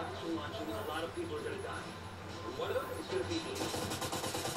rockets are launching, a lot of people are going to die. And one of them is going to be me.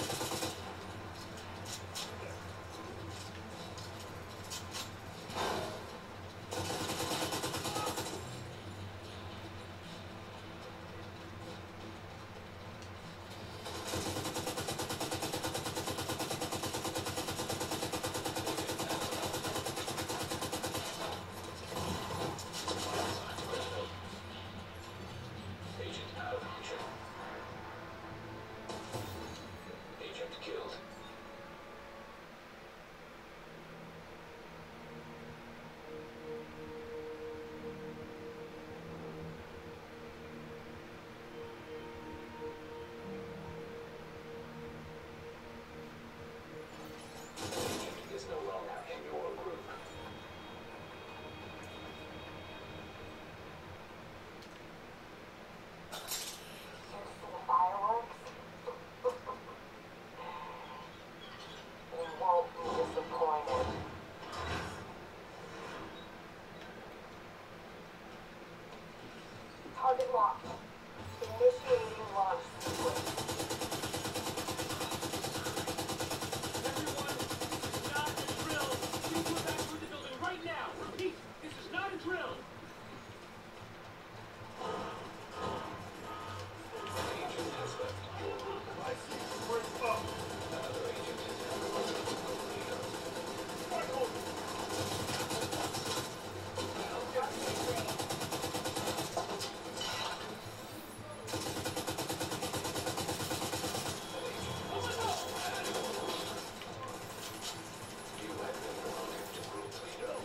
Target locked. Initiating launch sequence. Everyone, this is not a drill. Please go back to the building right now. Repeat, this is not a drill. Agent has left your room. I see. Where's up? Another agent is in the room. Michael! You have been promoted to group leader.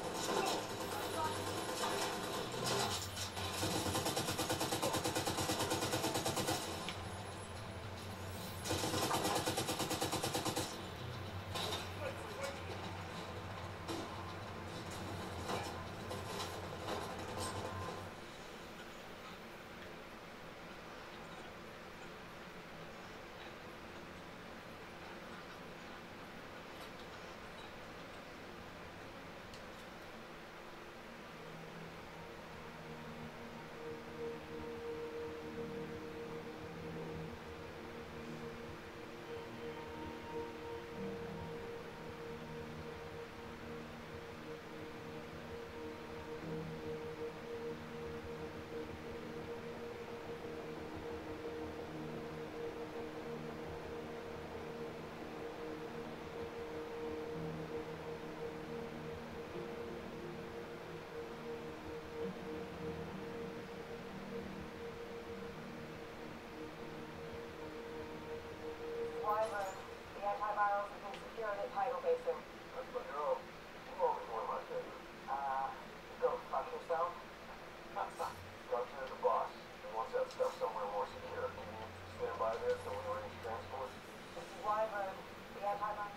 Wyvern, the antivirals have been secured at Tidal Basin. That's my girl. You always one of my favorites. Go fuck yourself. Talk to the boss. He wants that stuff somewhere more secure. Can you stand by this so we arrange transport? This is Wyvern, the antivirals.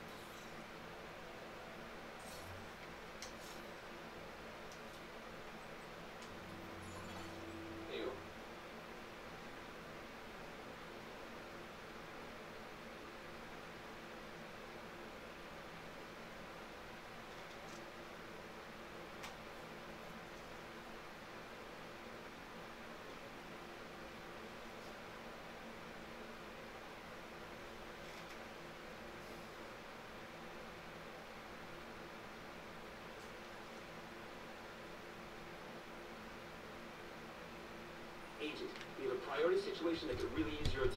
You. Agent, we have a priority situation that could really use your attention.